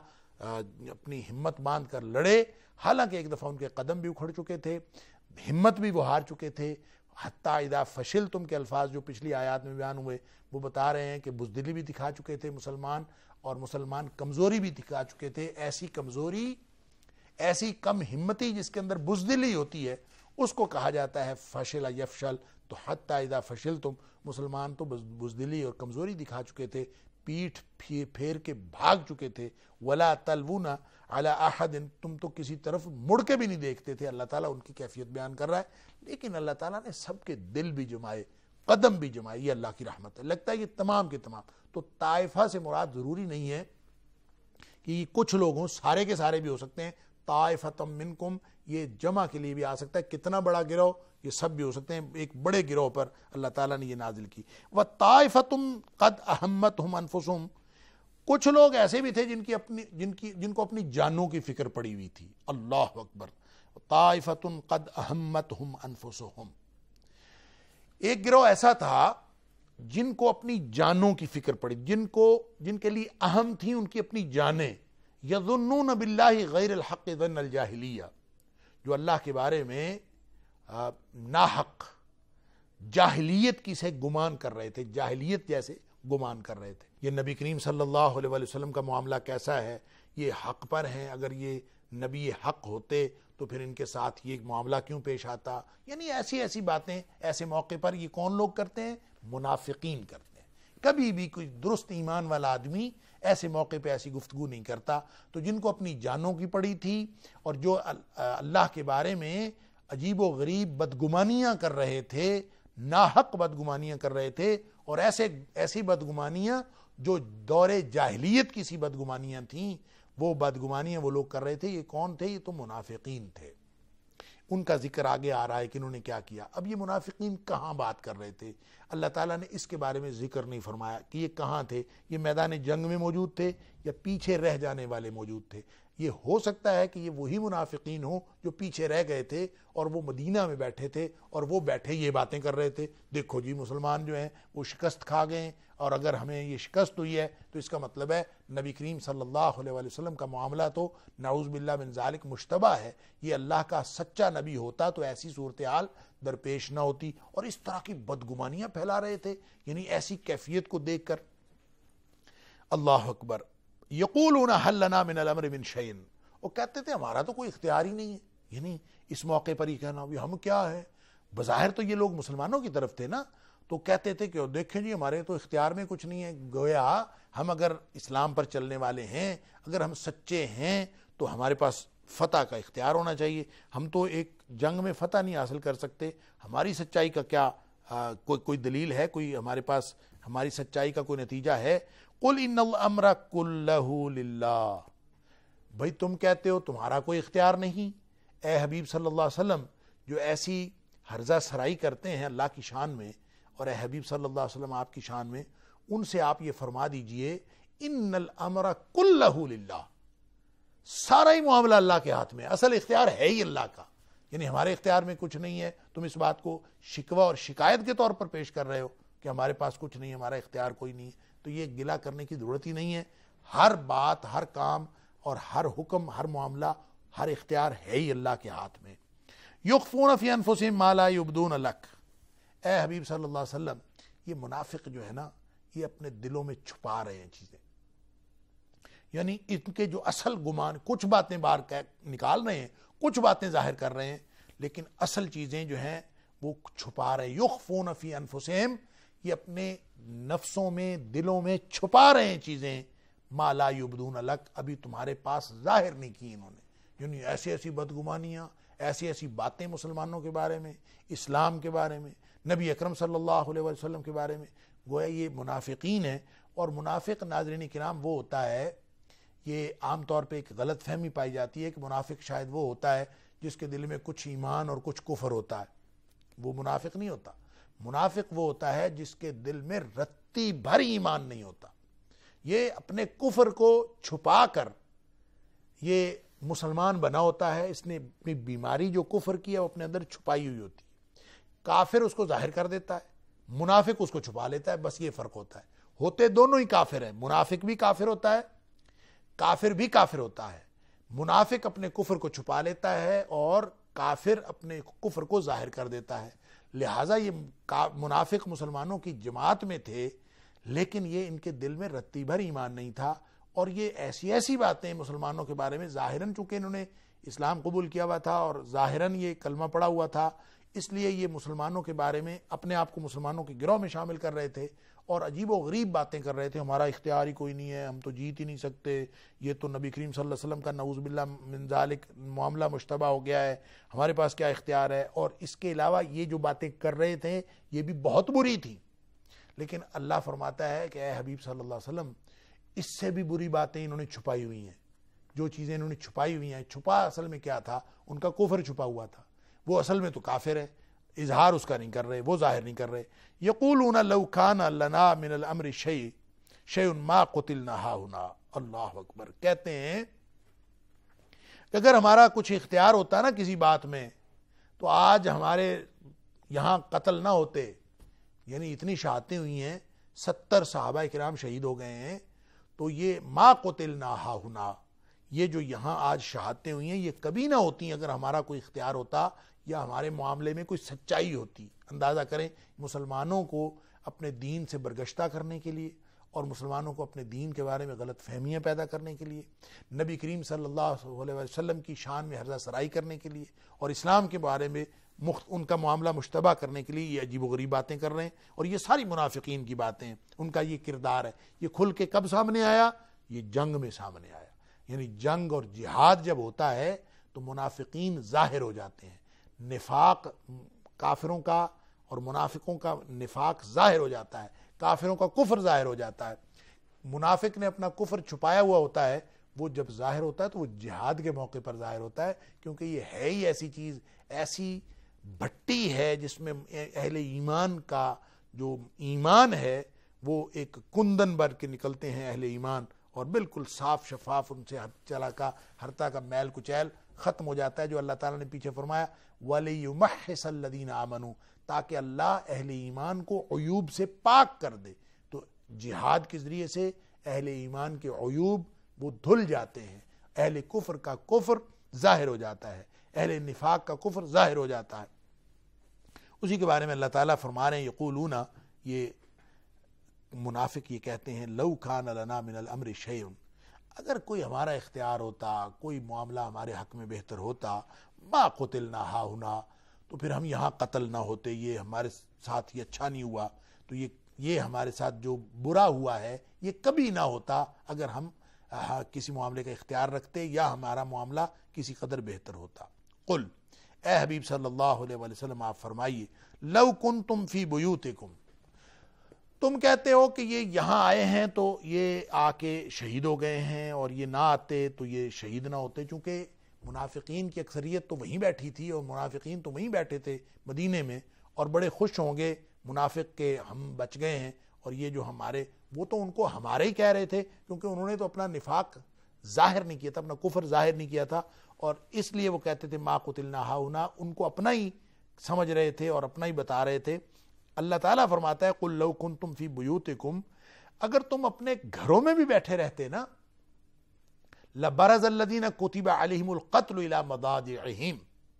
اپنی ہمت باندھ کر لڑے۔ حالانکہ ایک دفعہ ان کے قدم بھی اکھڑ چکے تھے، ہمت بھی وہ ہار چکے تھے۔ حتیٰ اذا فشلتم کے الفاظ جو پچھلی آیات میں بیان ہوئے وہ بتا رہے ہیں کہ بزدلی بھی دکھا چکے تھے مسلمان، اور مسلمان کمزوری بھی دکھا چکے تھے۔ ایسی کمزوری، ایسی کم ہمتی جس کے اندر بزدلی ہوتی ہے اس کو کہا جاتا ہے فشل یفشل۔ تو حتیٰ اذا فشلتم، مسلمان تو بزدلی اور کمزوری دکھا چکے تھے، پیٹھ پھیر کے بھاگ چکے تھے۔ ولا تلوون علی احد، تم تو کسی طرف مڑ کے بھی نہیں دیکھتے تھے۔ اللہ تعالیٰ ان کی کیفیت بیان کر رہا ہے، لیکن اللہ تعالیٰ نے سب کے دل بھی جمائے، قدم بھی جمائے، یہ اللہ کی رحمت ہے۔ لگتا ہے یہ تمام کے تمام، تو طائفہ سے مراد ضروری نہیں ہے کہ کچھ لوگ ہوں، سارے کے سارے بھی ہو سکتے ہیں۔ طائفۃ منکم یہ جمع کے لیے بھی آ سکتا ہے، کتنا بڑا گروہ، یہ سب بھی ہو سکتے ہیں۔ ایک بڑے گروہ پر اللہ تعالیٰ نے یہ نازل کی۔ وَطَائِفَةٌ قَدْ أَهَمَّتْهُمْ أَنفُسُهُمْ، کچھ لوگ ایسے بھی تھے جن کی اپنی جن کی جن کو اپنی جانوں کی فکر پڑی ہوئی تھی۔ اللہ اکبر۔ طائفۃ قد اہمتہم انفسہم، ایک گروہ ایسا تھا جن کو اپنی جانوں کی فکر پڑی، جن کو جن کے لیے اہم تھی ان کی اپنی جانیں۔ یظنون باللہ غیر الحق ظن الجاہلیہ، جو اللہ کے بارے میں ناحق جاہلیت کی سے گمان کر رہے تھے، جاہلیت جیسے گمان کر رہے تھے۔ یہ نبی کریم صلی اللہ علیہ وسلم کا معاملہ کیسا ہے، یہ حق پر ہیں، اگر یہ نبی حق ہوتے تو پھر ان کے ساتھ یہ معاملہ کیوں پیش آتا؟ یعنی ایسی ایسی باتیں ایسے موقع پر یہ کون لوگ کرتے ہیں؟ منافقین کرتے ہیں۔ کبھی بھی کوئی درست ایمان والا آدمی ایسے موقع پہ ایسی گفتگو نہیں کرتا۔ تو جن کو اپنی جانوں کی پڑی تھی اور جو اللہ کے بارے میں عجیب و غریب بدگمانیاں کر رہے تھے، ناحق بدگمانیاں کر رہے تھے، اور ایسے ایسی بدگمانیاں جو دور جاہلیت کی سی بدگمانیاں تھیں، وہ بدگمانیاں وہ لوگ کر رہے تھے۔ یہ کون تھے؟ یہ تو منافقین تھے۔ ان کا ذکر آگے آ رہا ہے کہ انہوں نے کیا کیا. اب یہ منافقین کہاں بات کر رہے تھے؟ اللہ تعالیٰ نے اس کے بارے میں ذکر نہیں فرمایا کہ یہ کہاں تھے. یہ میدان جنگ میں موجود تھے یا پیچھے رہ جانے والے موجود تھے؟ یہ ہو سکتا ہے کہ یہ وہی منافقین ہوں جو پیچھے رہ گئے تھے اور وہ مدینہ میں بیٹھے تھے اور وہ بیٹھے یہ باتیں کر رہے تھے، دیکھو جی مسلمان جو ہیں وہ شکست کھا گئے ہیں، اور اگر ہمیں یہ شکست ہوئی ہے تو اس کا مطلب ہے نبی کریم صلی اللہ علیہ وآلہ وسلم کا معاملہ تو نعوذ باللہ من ذالک مشتبہ ہے. یہ اللہ کا سچا نبی ہوتا تو ایسی صورتحال درپیش نہ ہوتی. اور اس طرح کی بدگمانیاں پھیلا رہے تھے، یعنی ایسی کیفیت کو دیکھ کر. اللہ اکبر. یقولون حل لنا من الامر من شیء، وہ کہتے تھے ہمارا تو کوئی اختیار ہی نہیں ہے. یعنی اس موقع پر ہی کہنا بھی ہم کیا ہے. بظاہر تو یہ لوگ مسلمانوں کی طرف تھے نا، تو کہتے تھے کہ دیکھیں جی ہمارے تو اختیار میں کچھ نہیں ہے. گویا ہم اگر اسلام پر چلنے والے ہیں، اگر ہم سچے ہیں تو ہمارے پاس فتح کا اختیار ہونا چاہیے. ہم تو ایک جنگ میں فتح نہیں حاصل کر سکتے. ہماری سچائی کا کیا آ, کوئی کوئی دلیل ہے؟ کوئی ہمارے پاس ہماری سچائی کا کوئی نتیجہ ہے؟ قل ان الامر کلہ للہ. بھئی تم کہتے ہو تمہارا کوئی اختیار نہیں. اے حبیب صلی اللہ علیہ وسلم جو ایسی ہرزہ سرائی کرتے ہیں اللہ کی شان میں، اور اے حبیب صلی اللہ علیہ وسلم آپ کی شان میں، ان سے آپ یہ فرما دیجئے ان الامر کلہ للہ، سارا ہی معاملہ اللہ کے ہاتھ میں، اصل اختیار ہے ہی اللہ کا. یعنی ہمارے اختیار میں کچھ نہیں ہے. تم اس بات کو شکوہ اور شکایت کے طور پر پیش کر رہے ہو کہ ہمارے پاس کچھ نہیں ہے، ہمارا اختیار کوئی نہیں ہے. تو یہ گلہ کرنے کی ضرورت ہی نہیں ہے. ہر بات، ہر کام اور ہر حکم، ہر معاملہ، ہر اختیار ہے ہی اللہ کے ہاتھ میں. یخفون فی انفسہم ما لا یبدون لک. اے حبیب صلی اللہ علیہ وسلم یہ منافق جو ہے نا، یہ اپنے دلوں میں چھپا رہے ہیں چیزیں. یعنی ان کے جو اصل گمان، کچھ باتیں باہر نکال رہے ہیں، کچھ باتیں ظاہر کر رہے ہیں، لیکن اصل چیزیں جو ہیں وہ چھپا رہے ہیں. یخفون فی انفسہم، یہ اپنے نفسوں میں، دلوں میں چھپا رہے ہیں چیزیں. ما لا یبدون لک، ابھی تمہارے پاس ظاہر نہیں کی انہوں نے. یعنی ایسی ایسی بدگمانیاں، ایسی ایسی باتیں مسلمانوں کے بارے میں، اسلام کے بارے میں، نبی اکرم صلی اللہ علیہ وسلم کے بارے میں. گویا یہ منافقین ہیں. اور منافق ناظرین کرام وہ ہوتا ہے، یہ عام طور پہ ایک غلط فہمی پائی جاتی ہے کہ منافق شاید وہ ہوتا ہے جس کے دل میں کچھ ایمان اور کچھ کفر ہوتا ہے. وہ منافق نہیں ہوتا. منافق وہ ہوتا ہے جس کے دل میں رتی بھر ایمان نہیں ہوتا. یہ اپنے کفر کو چھپا کر یہ مسلمان بنا ہوتا ہے. اس نے اپنی بیماری جو کفر کی ہے وہ اپنے اندر چھپائی ہوئی ہوتی ہے. کافر اس کو ظاہر کر دیتا ہے، منافق اس کو چھپا لیتا ہے. بس یہ فرق ہوتا ہے. ہوتے دونوں ہی کافر ہیں. منافق بھی کافر ہوتا ہے، کافر بھی کافر ہوتا ہے. منافق اپنے کفر کو چھپا لیتا ہے اور کافر اپنے کفر کو ظاہر کر دیتا ہے. لہٰذا یہ منافق مسلمانوں کی جماعت میں تھے، لیکن یہ ان کے دل میں رتی بھر ایمان نہیں تھا. اور یہ ایسی ایسی باتیں مسلمانوں کے بارے میں، ظاہراً چونکہ انہوں نے اسلام قبول کیا ہوا تھا اور ظاہراً یہ کلمہ پڑا ہوا تھا، اس لیے یہ مسلمانوں کے بارے میں اپنے آپ کو مسلمانوں کے گروہ میں شامل کر رہے تھے اور عجیب و غریب باتیں کر رہے تھے. ہمارا اختیار ہی کوئی نہیں ہے، ہم تو جیت ہی نہیں سکتے، یہ تو نبی کریم صلی اللہ علیہ وسلم کا نعوذ باللہ من ذالک معاملہ مشتبہ ہو گیا ہے، ہمارے پاس کیا اختیار ہے. اور اس کے علاوہ یہ جو باتیں کر رہے تھے یہ بھی بہت بری تھی. لیکن اللہ فرماتا ہے کہ اے حبیب صلی اللہ علیہ وسلم اس سے بھی بری باتیں انہوں نے چھپائی ہوئی ہیں. جو چیزیں انہوں نے چھپائی ہوئی ہیں، چھپا اصل میں کیا تھا؟ ان کا کفر چھپا ہوا تھا. وہ اصل میں تو کافر ہے، اظہار اس کا نہیں کر رہے، وہ ظاہر نہیں کر رہے. یقولون لو کان لنا من الامر شیء شیء ما قتلنا ہاہنا. اللہ اکبر. کہتے ہیں کہ اگر ہمارا کچھ اختیار ہوتا نا کسی بات میں تو آج ہمارے یہاں قتل نہ ہوتے. یعنی اتنی شہادتیں ہوئی ہیں، ستر صحابہ کرام شہید ہو گئے ہیں. تو یہ ما قتلنا ہاہنا، یہ جو یہاں آج شہادتیں ہوئی ہیں یہ کبھی نہ ہوتی اگر ہمارا کوئی اختیار ہوتا یا ہمارے معاملے میں کوئی سچائی ہوتی. اندازہ کریں، مسلمانوں کو اپنے دین سے برگشتہ کرنے کے لیے اور مسلمانوں کو اپنے دین کے بارے میں غلط فہمیاں پیدا کرنے کے لیے، نبی کریم صلی اللہ علیہ وسلم کی شان میں ہرزہ سرائی کرنے کے لیے اور اسلام کے بارے میں مخت ان کا معاملہ مشتبہ کرنے کے لیے یہ عجیب و غریب باتیں کر رہے ہیں. اور یہ ساری منافقین کی باتیں ہیں، ان کا یہ کردار ہے. یہ کھل کے کب سامنے آیا؟ یہ جنگ میں سامنے آیا. یعنی جنگ اور جہاد جب ہوتا ہے تو منافقین ظاہر ہو جاتے ہیں. نفاق کافروں کا اور منافقوں کا نفاق ظاہر ہو جاتا ہے، کافروں کا کفر ظاہر ہو جاتا ہے. منافق نے اپنا کفر چھپایا ہوا ہوتا ہے، وہ جب ظاہر ہوتا ہے تو وہ جہاد کے موقع پر ظاہر ہوتا ہے، کیونکہ یہ ہے ہی ایسی چیز، ایسی بھٹی ہے جس میں اہل ایمان کا جو ایمان ہے وہ ایک کندن بھر کے نکلتے ہیں اہل ایمان، اور بالکل صاف شفاف ان سے چلا کا ہرتا کا میل کچیل ختم ہو جاتا ہے، جو اللہ تعالیٰ نے پیچھے فرمایا وَلِيُمَحِّصَ الَّذِينَ آمَنُوا، تاکہ اللہ اہل ایمان کو عیوب سے پاک کر دے۔ تو جہاد کے ذریعے سے اہل ایمان کے عیوب وہ دھل جاتے ہیں، اہل کفر کا کفر ظاہر ہو جاتا ہے، اہل نفاق کا کفر ظاہر ہو جاتا ہے۔ اسی کے بارے میں اللہ تعالیٰ فرما رہے ہیں یقولون، یہ منافق یہ کہتے ہیں لو کان لنا من الامر شیء، اگر کوئی ہمارا اختیار ہوتا، کوئی معاملہ ہمارے حق میں بہتر ہوتا، ما قتلنا ہاہنا، تو پھر ہم یہاں قتل نہ ہوتے، یہ ہمارے ساتھ یہ اچھا نہیں ہوا، تو یہ یہ ہمارے ساتھ جو برا ہوا ہے یہ کبھی نہ ہوتا اگر ہم کسی معاملے کا اختیار رکھتے یا ہمارا معاملہ کسی قدر بہتر ہوتا۔ قل، اے حبیب صلی اللہ علیہ وسلم آپ فرمائیے، لو کنتم فی بیوتکم، تم کہتے ہو کہ یہ یہاں آئے ہیں تو یہ آ کے شہید ہو گئے ہیں، اور یہ نہ آتے تو یہ شہید نہ ہوتے، چونکہ منافقین کی اکثریت تو وہیں بیٹھی تھی اور منافقین تو وہیں بیٹھے تھے مدینے میں، اور بڑے خوش ہوں گے منافق کے ہم بچ گئے ہیں، اور یہ جو ہمارے، وہ تو ان کو ہمارے ہی کہہ رہے تھے، کیونکہ انہوں نے تو اپنا نفاق ظاہر نہیں کیا تھا، اپنا کفر ظاہر نہیں کیا تھا، اور اس لیے وہ کہتے تھے ما قتلنا ہاہنا، ان کو اپنا ہی سمجھ رہے تھے اور اپنا ہی بتا رہے تھے۔ اللہ تعالیٰ فرماتا ہے قل لو کنتم فی بیوتکم، اگر تم اپنے گھروں میں بھی بیٹھے رہتے نا، لبرز الذین کتب علیہم القتل الی مضاجعہم،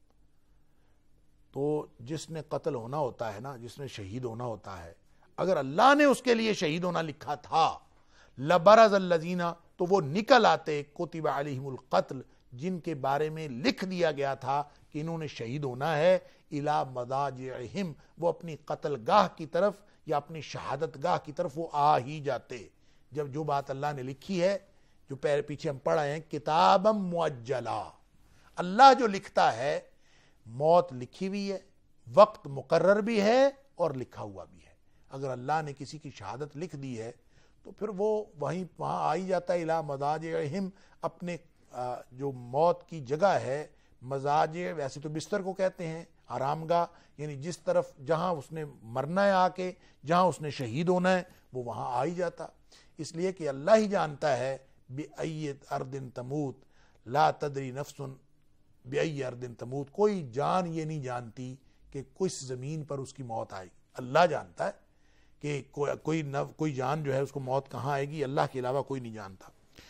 تو جس نے قتل ہونا ہوتا ہے نا، جس نے شہید ہونا ہوتا ہے، اگر اللہ نے اس کے لیے شہید ہونا لکھا تھا، لبرز الذین، تو وہ نکل آتے، کتب علیہم القتل، جن کے بارے میں لکھ دیا گیا تھا کہ انہوں نے شہید ہونا ہے، الی مضاجعہم، وہ اپنی قتل گاہ کی طرف یا اپنی شہادت گاہ کی طرف وہ آ ہی جاتے۔ جب جو بات اللہ نے لکھی ہے، جو پیر پیچھے ہم پڑھ رہے ہیں کتابا مؤجلا، اللہ جو لکھتا ہے، موت لکھی ہوئی ہے، وقت مقرر بھی ہے اور لکھا ہوا بھی ہے۔ اگر اللہ نے کسی کی شہادت لکھ دی ہے تو پھر وہ وہیں وہاں آ ہی جاتا ہے، الی مضاجعہم، اپنے جو موت کی جگہ ہے، مضاجع ویسے تو بستر کو کہتے ہیں، آرام گاہ، یعنی جس طرف جہاں اس نے مرنا ہے، آ کے جہاں اس نے شہید ہونا ہے وہ وہاں آ ہی جاتا، اس لیے کہ اللہ ہی جانتا ہے بِأَيِّ أَرْضٍ تَمُوتُ لَا تَدْرِي نَفْسٌ بِأَيِّ أَرْضٍ تَمُوتُ، کوئی جان یہ نہیں جانتی کہ کس زمین پر اس کی موت آئے، اللہ جانتا ہے کہ کوئی کوئی جان جو ہے اس کو موت کہاں آئے گی، اللہ کے علاوہ کوئی نہیں جانتا۔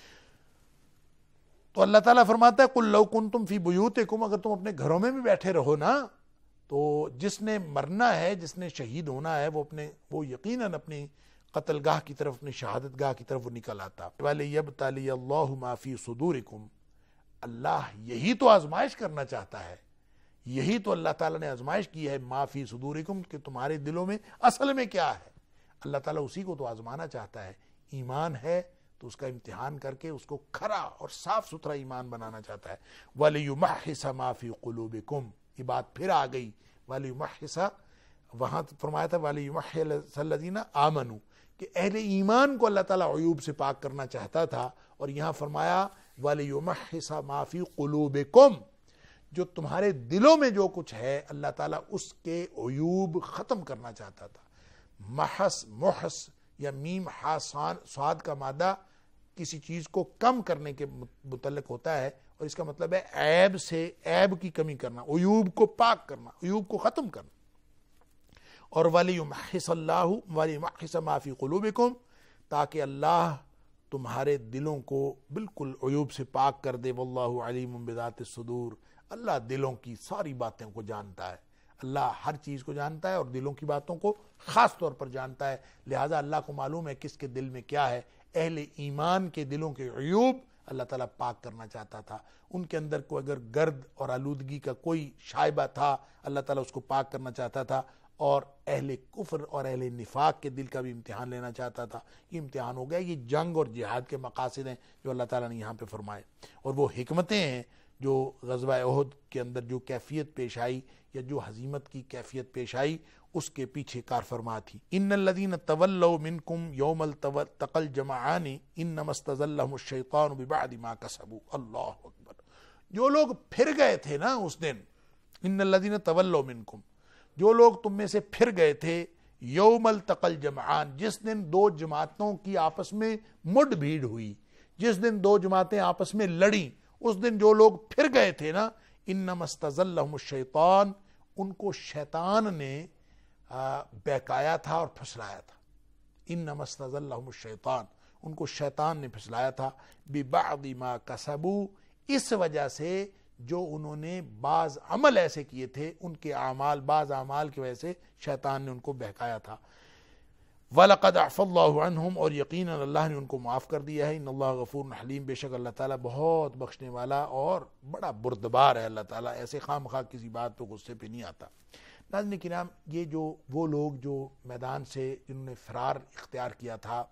تو اللہ تعالیٰ فرماتا ہے قل لو کنتم فی بیوتکم، اگر تم اپنے گھروں میں بھی بیٹھے رہو نا، تو جس نے مرنا ہے، جس نے شہید ہونا ہے، وہ اپنے وہ یقیناً اپنی قتل گاہ کی طرف، اپنی شہادت گاہ کی طرف وہ نکل آتا۔ وَلِيَبْتَلِيَ اللَّهُ مَا فِي صُدُورِكُمْ، اللہ یہی تو آزمائش کرنا چاہتا ہے، یہی تو اللہ تعالیٰ نے آزمائش کی ہے، ما فی صدورکم، کہ تمہارے دلوں میں اصل میں کیا ہے، اللہ تعالیٰ اسی کو تو آزمانا چاہتا ہے۔ ایمان ہے تو اس کا امتحان کر کے اس کو کھرا اور صاف ستھرا ایمان بنانا چاہتا ہے۔ وَلِيُمَحِّصَ مَا فِي قُلُوبِكُمْ، یہ بات پھر آ گئی، وَلِيُمَحِّصَ، وہاں فرمایا تھا وَلِيُمَحِّصَ الَّذِينَ آمَنُوا، کہ اہل ایمان کو اللہ تعالیٰ عیوب سے پاک کرنا چاہتا تھا، اور یہاں فرمایا وَلِيُمَحِّصَ مَا فِي قُلُوبِكُمْ، جو تمہارے دلوں میں جو کچھ ہے اللہ تعالیٰ اس کے عیوب ختم کرنا چاہتا تھا۔ محس، محس یا میم ہا صاد کا مادہ کسی چیز کو کم کرنے کے متعلق ہوتا ہے، اور اس کا مطلب ہے عیب سے، عیب کی کمی کرنا، عیوب کو پاک کرنا، عیوب کو ختم کرنا۔ اور وَلِيُمَحِّصَ اللَّهُ وَلِيُمَحِّصَ مَا فِي قُلُوبِكُمْ، تاکہ اللہ تمہارے دلوں کو بالکل عیوب سے پاک کر دے۔ وَاللَّهُ عَلِيمٌ بِذَاتِ الصُّدُورِ، اللہ دلوں کی ساری باتوں کو جانتا ہے، اللہ ہر چیز کو جانتا ہے اور دلوں کی باتوں کو خاص طور پر جانتا ہے، لہٰذا اللہ کو معلوم ہے کس کے دل میں کیا ہے۔ اہل ایمان کے دلوں کے عیوب اللہ تعالیٰ پاک کرنا چاہتا تھا، ان کے اندر کوئی اگر گرد اور آلودگی کا کوئی شائبہ تھا اللہ تعالیٰ اس کو پاک کرنا چاہتا تھا، اور اہل کفر اور اہل نفاق کے دل کا بھی امتحان لینا چاہتا تھا۔ یہ امتحان ہو گیا، یہ جنگ اور جہاد کے مقاصد ہیں جو اللہ تعالیٰ نے یہاں پہ فرمائے، اور وہ حکمتیں ہیں جو غزوہ احد کے اندر جو کیفیت پیش آئی یا جو ہزیمت کی کیفیت پیش آئی اس کے پیچھے کار فرما تھی. ان الذین تولوا منکم یوم التقى الجمعان انما استزلهم الشیطان ببعد ما کسبوا. اللہ اکبر. جو لوگ پھر گئے تھے نا اس دن، ان الذین تولوا منکم، جو لوگ تم میں سے پھر گئے تھے، یوم التقى الجمعان، جس دن دو جماعتوں کی آپس میں مڈ بھیڑ ہوئی، جس دن دو جماعتیں آپس میں لڑیں، اس دن جو لوگ پھر گئے تھے نا، انما استزلهم الشیطان، ان کو شیطان نے بہکایا تھا اور پھسلایا تھا. انما استزلهم الشیطان، ان کو شیطان نے پھسلایا تھا. ببعض ما کسبوا، اس وجہ سے جو انہوں نے بعض عمل ایسے کیے تھے، ان کے اعمال، بعض اعمال کی وجہ سے شیطان نے ان کو بہکایا تھا. وَلَقَدْ عَفَى اللَّهُ عَنْهُمْ، اور یقیناً اللہ نے ان کو معاف کر دیا ہے. ان اللہ غفور حلیم، بے شک اللہ تعالیٰ بہت بخشنے والا اور بڑا بردبار ہے. اللہ تعالیٰ ایسے خام خواہ کسی بات پہ غصے پہ نہیں آتا. ناظرین کرام، یہ جو وہ لوگ جو میدان سے جنہوں نے فرار اختیار کیا تھا،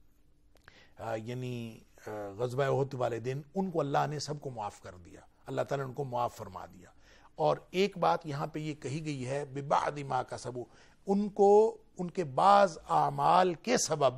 یعنی غزوہ احد والے دن، ان کو اللہ نے سب کو معاف کر دیا. اللہ تعالیٰ نے ان کو معاف فرما دیا. اور ایک بات یہاں پہ یہ کہی گئی ہے، ببعض ما کسبوا، ان کو ان کے بعض اعمال کے سبب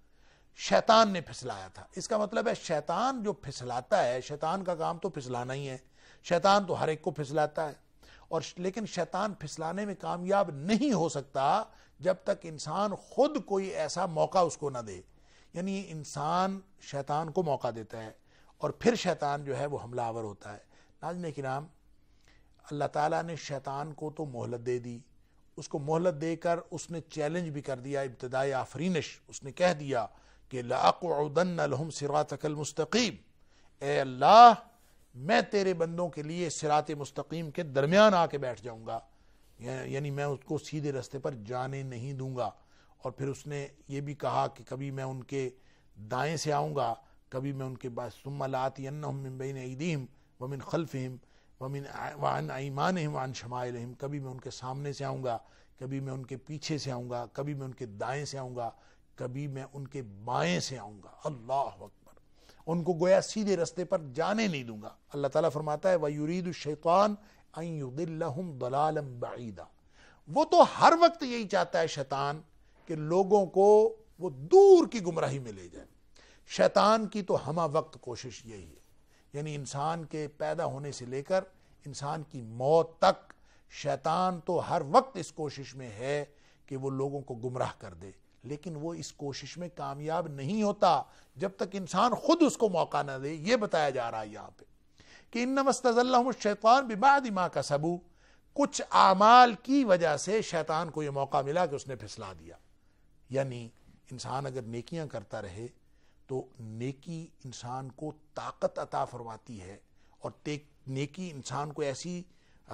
شیطان نے پھسلایا تھا. اس کا مطلب ہے شیطان جو پھسلاتا ہے، شیطان کا کام تو پھسلانا ہی ہے. شیطان تو ہر ایک کو پھسلاتا ہے، اور لیکن شیطان پھسلانے میں کامیاب نہیں ہو سکتا جب تک انسان خود کوئی ایسا موقع اس کو نہ دے. یعنی انسان شیطان کو موقع دیتا ہے اور پھر شیطان جو ہے وہ حملہ آور ہوتا ہے. ناظرین کرام، اللہ تعالیٰ نے شیطان کو تو مہلت دے دی. اس کو مہلت دے کر اس نے چیلنج بھی کر دیا، ابتدائی آفرینش. اس نے کہہ دیا کہ لَأَقْعُدَنَّ لَهُمْ صِرَاطَكَ الْمُسْتَقِيمِ، اے اللہ میں تیرے بندوں کے لیے صراط مستقیم کے درمیان آ کے بیٹھ جاؤں گا، یعنی میں اس کو سیدھے رستے پر جانے نہیں دوں گا. اور پھر اس نے یہ بھی کہا کہ کبھی میں ان کے دائیں سے آؤں گا، کبھی میں ان کے بعد ثم لآتینہم من بین ایدیہم ومن خلفہم ومن وعن ایمانہم وعن شمائلہم، کبھی میں ان کے سامنے سے آؤں گا، کبھی میں ان کے پیچھے سے آؤں گا، کبھی میں ان کے دائیں سے آؤں گا، کبھی میں ان کے بائیں سے آؤں گا. اللہ اکبر. ان کو گویا سیدھے رستے پر جانے نہیں دوں گا. اللہ تعالیٰ فرماتا ہے وَيُرِيدُ الشَّيْطَانُ أَن يُضِلَّهُمْ ضَلَالًا بَعِيدًا، وہ تو ہر وقت یہی چاہتا ہے شیطان کہ لوگوں کو وہ دور کی گمراہی میں لے جائے. شیطان کی تو ہمہ وقت کوشش یہی ہے، یعنی انسان کے پیدا ہونے سے لے کر انسان کی موت تک شیطان تو ہر وقت اس کوشش میں ہے کہ وہ لوگوں کو گمراہ کر دے. لیکن وہ اس کوشش میں کامیاب نہیں ہوتا جب تک انسان خود اس کو موقع نہ دے. یہ بتایا جا رہا ہے یہاں پہ کہ انما استزلهم الشیطان ببعض ما کسبوا، کچھ اعمال کی وجہ سے شیطان کو یہ موقع ملا کہ اس نے پھسلا دیا. یعنی انسان اگر نیکیاں کرتا رہے تو نیکی انسان کو طاقت عطا فرماتی ہے، اور نیکی انسان کو ایسی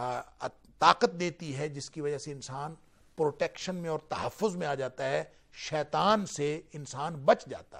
طاقت دیتی ہے جس کی وجہ سے انسان پروٹیکشن میں اور تحفظ میں آ جاتا ہے، شیطان سے انسان بچ جاتا ہے.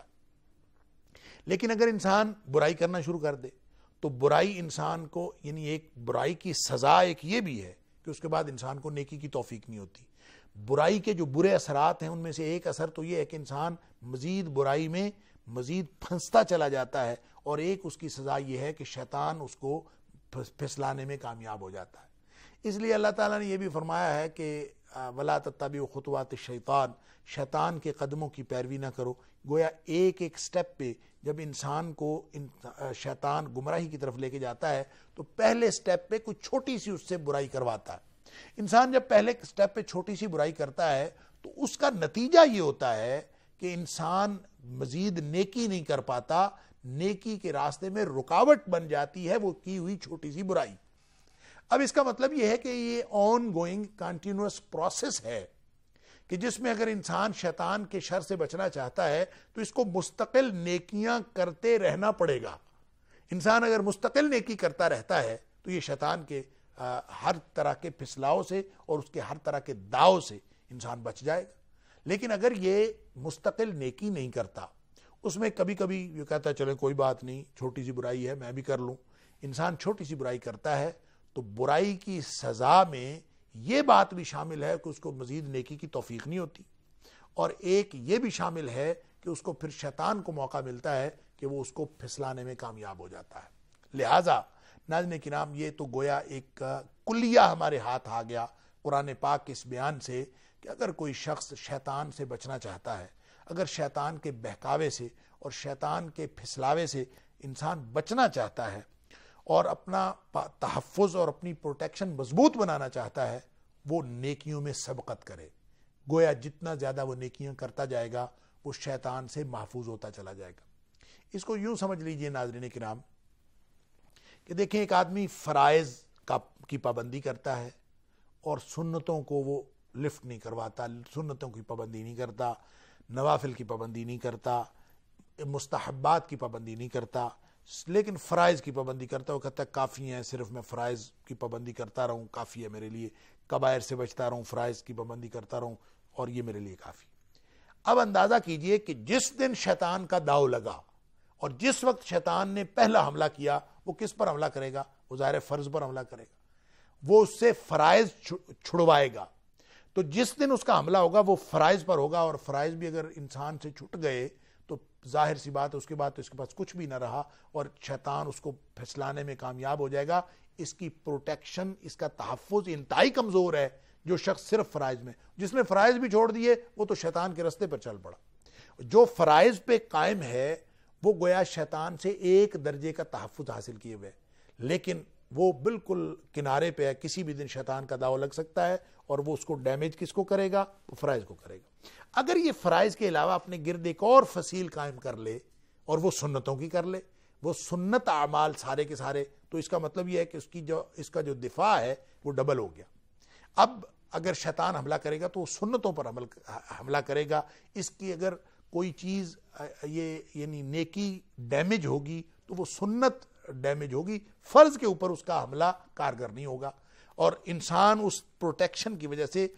لیکن اگر انسان برائی کرنا شروع کر دے تو برائی انسان کو، یعنی ایک برائی کی سزا ایک یہ بھی ہے کہ اس کے بعد انسان کو نیکی کی توفیق نہیں ہوتی. برائی کے جو برے اثرات ہیں ان میں سے ایک اثر تو یہ ہے کہ انسان مزید برائی میں مزید پھنستا چلا جاتا ہے، اور ایک اس کی سزا یہ ہے کہ شیطان اس کو پھسلانے میں کامیاب ہو جاتا ہے. اس لیے اللہ تعالیٰ نے یہ بھی فرمایا ہے کہ وَلَا تَتَّبِعُوا خُطُوَاتِ الشَّيْطَانِ، شیطان کے قدموں کی پیروی نہ کرو. گویا ایک ایک سٹیپ پہ جب انسان کو شیطان گمراہی کی طرف لے کے جاتا ہے تو پہلے سٹیپ پہ کوئی چھوٹی سی اس سے برائی کرواتا ہے. انسان جب پہلے سٹیپ پہ چھوٹی سی برائی کرتا ہے تو اس کا نتیجہ یہ ہوتا ہے کہ انسان مزید نیکی نہیں کر پاتا، نیکی کے راستے میں رکاوٹ بن جاتی ہے وہ کی ہوئی چھوٹی سی برائی. اب اس کا مطلب یہ ہے کہ یہ آن گوئنگ کنٹینیوس پروسیس ہے کہ جس میں اگر انسان شیطان کے شر سے بچنا چاہتا ہے تو اس کو مستقل نیکیاں کرتے رہنا پڑے گا. انسان اگر مستقل نیکی کرتا رہتا ہے تو یہ شیطان کے ہر طرح کے پھسلاؤ سے اور اس کے ہر طرح کے داؤ سے انسان بچ جائے گا. لیکن اگر یہ مستقل نیکی نہیں کرتا، اس میں کبھی کبھی یہ کہتا ہے چلے کوئی بات نہیں، چھوٹی سی برائی ہے میں بھی کر لوں، انسان چھوٹی سی برائی کرتا ہے تو برائی کی سزا میں یہ بات بھی شامل ہے کہ اس کو مزید نیکی کی توفیق نہیں ہوتی، اور ایک یہ بھی شامل ہے کہ اس کو پھر شیطان کو موقع ملتا ہے کہ وہ اس کو پھسلانے میں کامیاب ہو جاتا ہے. لہٰذا ناظرین کرام یہ تو گویا ایک کلیہ ہمارے ہاتھ آ گیا قرآن پاک کے اس بیان سے کہ اگر کوئی شخص شیطان سے بچنا چاہتا ہے، اگر شیطان کے بہکاوے سے اور شیطان کے پھسلاوے سے انسان بچنا چاہتا ہے اور اپنا تحفظ اور اپنی پروٹیکشن مضبوط بنانا چاہتا ہے، وہ نیکیوں میں سبقت کرے. گویا جتنا زیادہ وہ نیکیاں کرتا جائے گا وہ شیطان سے محفوظ ہوتا چلا جائے گا. اس کو یوں سمجھ لیجئے ناظرین کرام کہ دیکھیں ایک آدمی فرائض کا کی پابندی کرتا ہے اور سنتوں کو وہ لفٹ نہیں کرواتا، سنتوں کی پابندی نہیں کرتا، نوافل کی پابندی نہیں کرتا، مستحبات کی پابندی نہیں کرتا، لیکن فرائض کی پابندی کرتا ہے. وہ کہتا ہے کافی ہیں، صرف میں فرائض کی پابندی کرتا رہوں کافی ہے میرے لیے، کبائر سے بچتا رہوں، فرائض کی پابندی کرتا رہوں اور یہ میرے لیے کافی. اب اندازہ کیجئے کہ جس دن شیطان کا داؤ لگا اور جس وقت شیطان نے پہلا حملہ کیا، وہ کس پر حملہ کرے گا؟ وہ ظاہر فرض پر حملہ کرے گا، وہ اس سے فرائض چھڑوائے گا. تو جس دن اس کا حملہ ہوگا وہ فرائض پر ہوگا، اور فرائض بھی اگر انسان سے چھٹ گئے تو ظاہر سی بات ہے اس کے بعد تو اس کے پاس کچھ بھی نہ رہا اور شیطان اس کو پھسلانے میں کامیاب ہو جائے گا. اس کی پروٹیکشن، اس کا تحفظ انتہائی کمزور ہے جو شخص صرف فرائض میں. جس نے فرائض بھی چھوڑ دیے وہ تو شیطان کے رستے پر چل پڑا. جو فرائض پہ قائم ہے وہ گویا شیطان سے ایک درجے کا تحفظ حاصل کیے ہوئے، لیکن وہ بالکل کنارے پہ ہے. کسی بھی دن شیطان کا داؤ لگ سکتا ہے اور وہ اس کو ڈیمیج کس کو کرے گا؟ وہ فرائض کو کرے گا. اگر یہ فرائض کے علاوہ اپنے گرد ایک اور فصیل قائم کر لے اور وہ سنتوں کی کر لے، وہ سنت اعمال سارے کے سارے، تو اس کا مطلب یہ ہے کہ اس کی جو اس کا جو دفاع ہے وہ ڈبل ہو گیا. اب اگر شیطان حملہ کرے گا تو وہ سنتوں پر عمل حملہ کرے گا. اس کی اگر کوئی چیز یہ یعنی نیکی ڈیمیج ہوگی تو وہ سنت ڈیمیج ہوگی، فرض کے اوپر اس کا حملہ کارگر نہیں ہوگا. اور انسان اس پروٹیکشن کی وجہ سے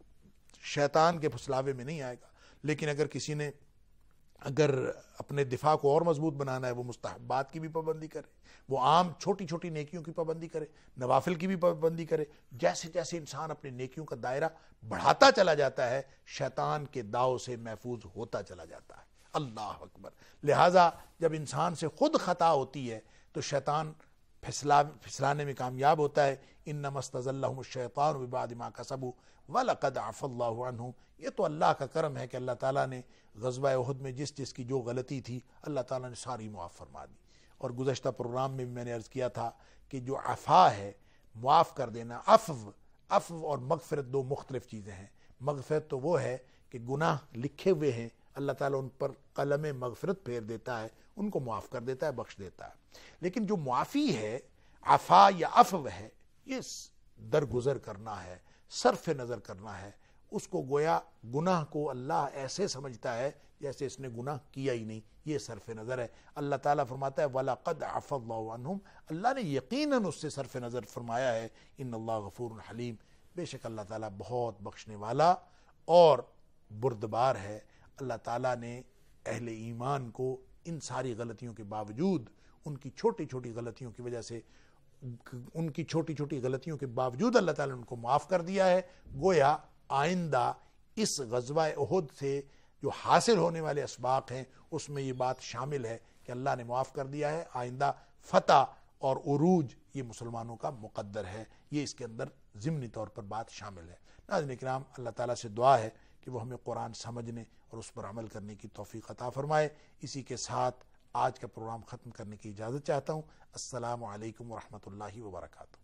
شیطان کے پھسلاوے میں نہیں آئے گا. لیکن اگر کسی نے اگر اپنے دفاع کو اور مضبوط بنانا ہے، وہ مستحبات کی بھی پابندی کرے، وہ عام چھوٹی چھوٹی نیکیوں کی پابندی کرے، نوافل کی بھی پابندی کرے. جیسے جیسے انسان اپنے نیکیوں کا دائرہ بڑھاتا چلا جاتا ہے شیطان کے داؤ سے محفوظ ہوتا چلا جاتا ہے. اللہ اکبر. لہٰذا جب انسان سے خود خطا ہوتی ہے تو شیطان پھسلا پھسلانے میں کامیاب ہوتا ہے. انما استزلهم الشیطان ببعد ما کسبوا ولقد عفا اللہ عنہم. یہ تو اللہ کا کرم ہے کہ اللہ تعالیٰ نے غزوہ احد میں جس جس کی جو غلطی تھی اللہ تعالیٰ نے ساری معاف فرما دی. اور گزشتہ پروگرام میں بھی میں نے عرض کیا تھا کہ جو عفا ہے، معاف کر دینا، عفو عفو اور مغفرت دو مختلف چیزیں ہیں. مغفرت تو وہ ہے کہ گناہ لکھے ہوئے ہیں، اللہ تعالیٰ ان پر قلم مغفرت پھیر دیتا ہے، ان کو معاف کر دیتا ہے، بخش دیتا ہے. لیکن جو معافی ہے، عفا یا عفو ہے، یہ درگزر کرنا ہے، صرف نظر کرنا ہے. اس کو گویا گناہ کو اللہ ایسے سمجھتا ہے جیسے اس نے گناہ کیا ہی نہیں. یہ صرف نظر ہے. اللہ تعالیٰ فرماتا ہے وَلَقَدْ عَفَا اللَّهُ عَنْهُمْ. اللہ نے یقیناً اس سے صرف نظر فرمایا ہے. ان اللہ غفور حلیم. بے شک اللہ تعالیٰ بہت بخشنے والا اور بردبار ہے. اللہ تعالیٰ نے اہل ایمان کو ان ساری غلطیوں کے باوجود، ان کی چھوٹی چھوٹی غلطیوں کی وجہ سے، ان کی چھوٹی چھوٹی غلطیوں کے باوجود اللہ تعالیٰ نے ان کو معاف کر دیا ہے. گویا آئندہ اس غزوہ احد سے جو حاصل ہونے والے اسباق ہیں اس میں یہ بات شامل ہے کہ اللہ نے معاف کر دیا ہے. آئندہ فتح اور عروج یہ مسلمانوں کا مقدر ہے. یہ اس کے اندر ضمنی طور پر بات شامل ہے. ناظرین کرام، اللہ تعالیٰ سے دعا ہے کہ وہ ہمیں قرآن سمجھنے اور اس پر عمل کرنے کی توفیق عطا فرمائے. اسی کے ساتھ آج کا پروگرام ختم کرنے کی اجازت چاہتا ہوں. السلام علیکم ورحمۃ اللہ وبرکاتہ.